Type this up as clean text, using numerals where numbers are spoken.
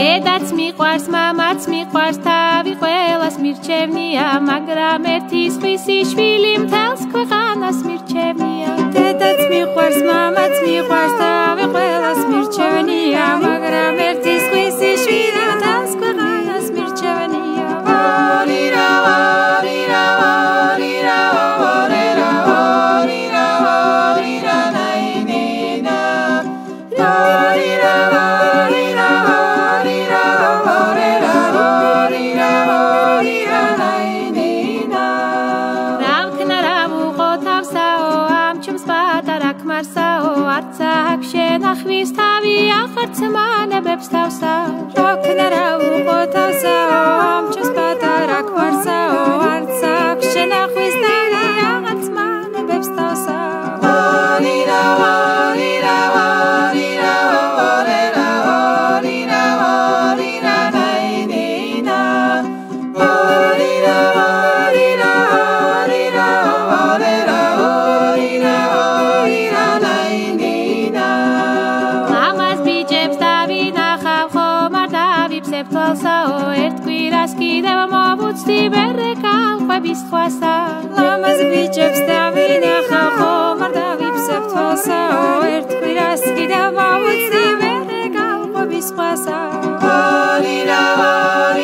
დედაც მიყვარს, მამაც მიყვარს, თავი ყველას მირჩევნია, მაგრამ ერთი სხვისი შვილი მთელს ქვეყანას მირჩევნია. დედაც მიყვარს, მამაც მიყვარს, თავი ყველას მირჩევნია, მაგრამ ერთი სხვისი შვილი მთელს ქვეყანას მირჩევნია. შენახვის თავი ახარცმანებებს თავსა როქნა რა უყოთავსაო ამ ჩემს პატარა ქმარსაო არც აქვს შენახვის თავი ახარცმანებებს თავსა ლამაზ ბიჭებს დავინახავ ხომ არ დავიფსებ თვალსაო ერთ კვირას კიდევ მოვუწდი მერე გავყვები სხვასა